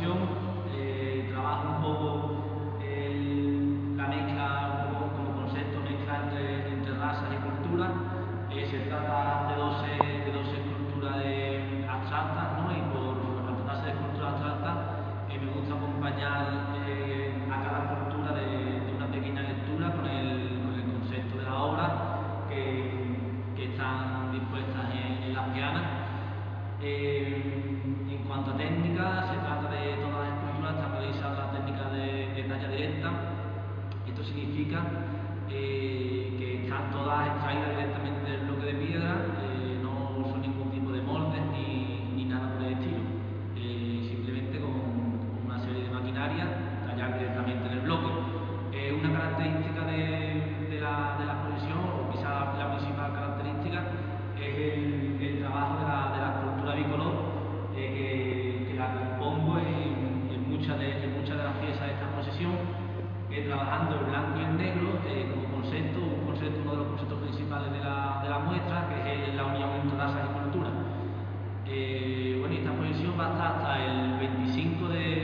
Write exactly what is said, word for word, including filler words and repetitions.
exposición eh, trabaja un poco el- la mezcla, un poco como concepto, mezcla entre, entre razas y culturas. Eh, se trata de dos de dos esculturas de- abstractas, ¿no? Y por al tratarse de esculturas abstractas, eh, me gusta acompañar eh, a cada escultura de, de una pequeña lectura con el, con el concepto de la obra que, que están dispuestas en, en las pianas. Eh, en cuanto a técnica, se trata de todas las esculturas están realizadas la técnica de, de talla directa. Esto significa eh, que están todas extraídas directamente del bloque de piedra, eh, no son ningún tipo de moldes ni, ni nada por el estilo. Eh, simplemente con, con una serie de maquinaria tallar directamente en el bloque. Eh, una característica de, de, la, de la exposición, o quizás la principal característica, es el, el trabajo de la, de la escultura bicolor, eh, que, que, la compongo en, en, muchas de, en muchas de las piezas de esta exposición, eh, trabajando el blanco y el negro eh, como concepto, un concepto, uno de los conceptos principales de la, de la muestra, que es el, la unión entre razas y culturas. Eh, bueno, esta exposición va a estar hasta el veinticinco de,